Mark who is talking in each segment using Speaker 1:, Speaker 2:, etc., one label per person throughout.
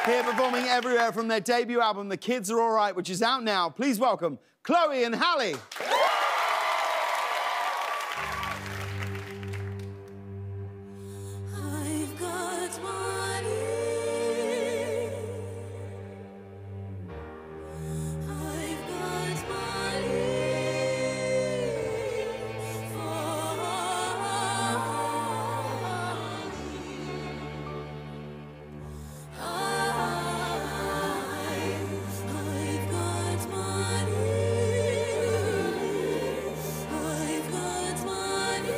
Speaker 1: Here performing Everywhere from their debut album, The Kids Are Alright, which is out now. Please welcome Chloe and Halle.
Speaker 2: I've got money. I've got money for I've got money. I've got money.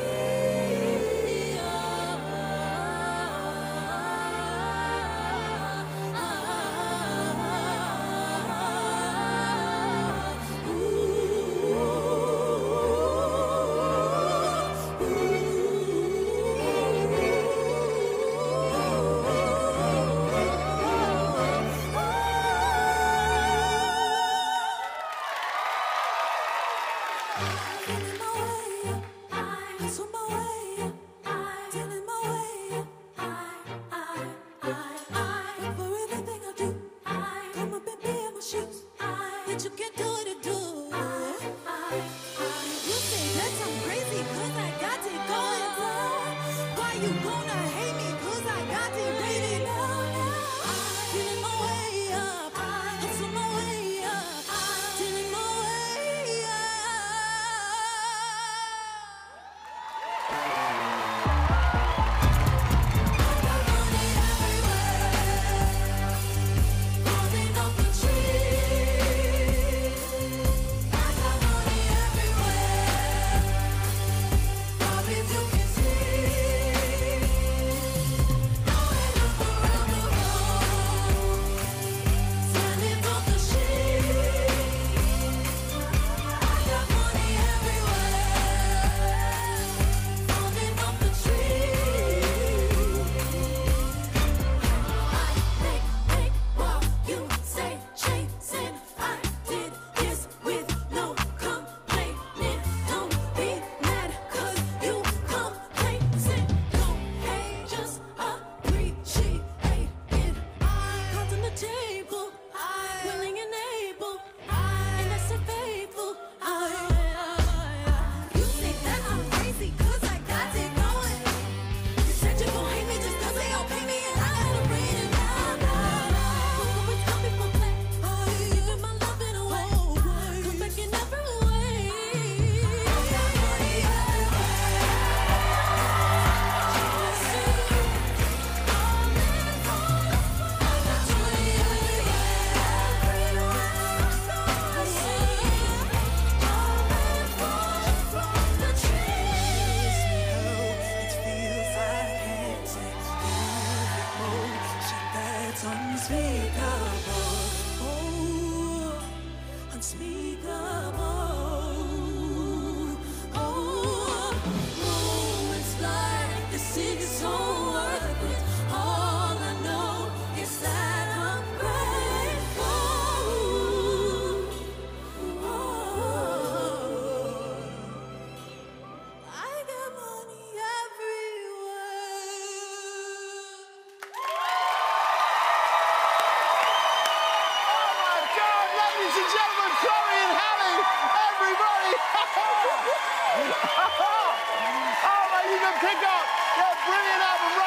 Speaker 2: You can do it, do it. You say that I'm crazy 'cause I got it going on. Why you gonna hate me 'cause I got it rated now? Feeling my way up, hustle my way up, feeling my way
Speaker 1: Oh, man, you can pick up their brilliant album right